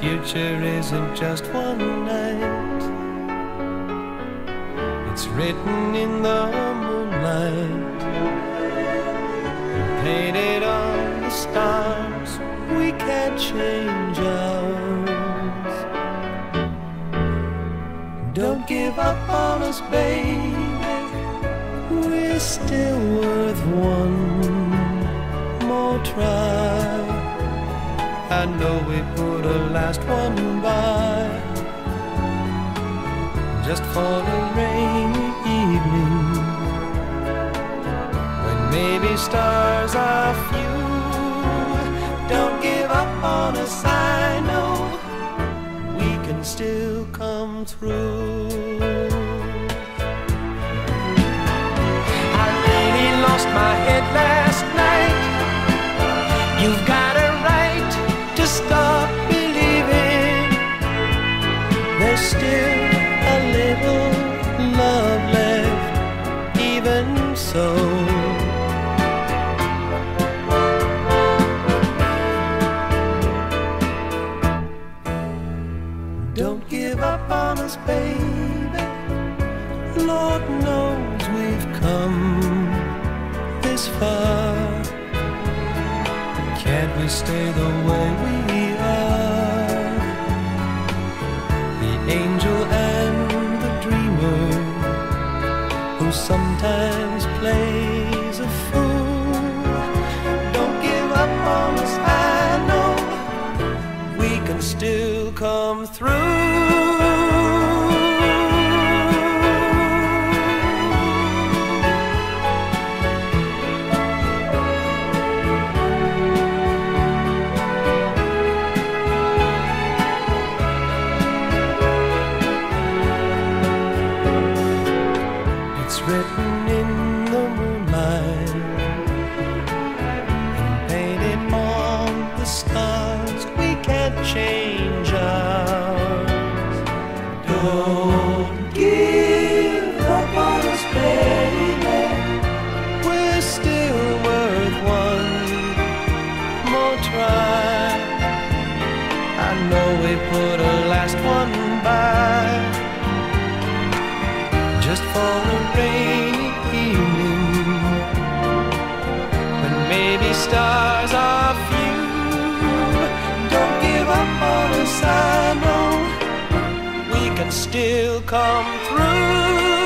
future isn't just one night. It's written in the moonlight, painted on the stars. We can't change ours. Don't give up on us, baby. We're still worth one more try. I know we put a last one by, just for a rainy evening, when maybe stars are few. Don't give up on us, I know we can still come through. I really lost my head last night. You've got a right to stop believing. There's still a little love left, even so. Don't give up on us, baby. Lord knows we've come this far. Can't we stay the way we are? The angel and the dreamer, who sometimes plays a fool. Don't give up on us, I know we can still come through. Written in the moonlight and painted on the stars. We can't change ours. Don't give up on us, baby. We're still worth one more try. I know we put a last one by, just for a rainy evening, when maybe stars are few. Don't give up on us, I know we can still come through.